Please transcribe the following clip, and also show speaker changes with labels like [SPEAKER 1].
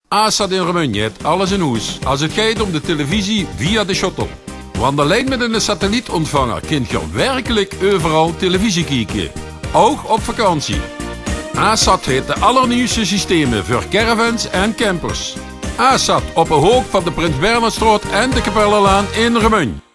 [SPEAKER 1] ASAT in Remunje heeft alles in huis als het gaat om de televisie via de shuttle. Want alleen met een satellietontvanger kun je werkelijk overal televisie kijken. Ook op vakantie. ASAT heeft de allernieuwste systemen voor caravans en campers. ASAT op een hoog van de Prins Bernhardstraat en de Kapellenlaan in Remunje.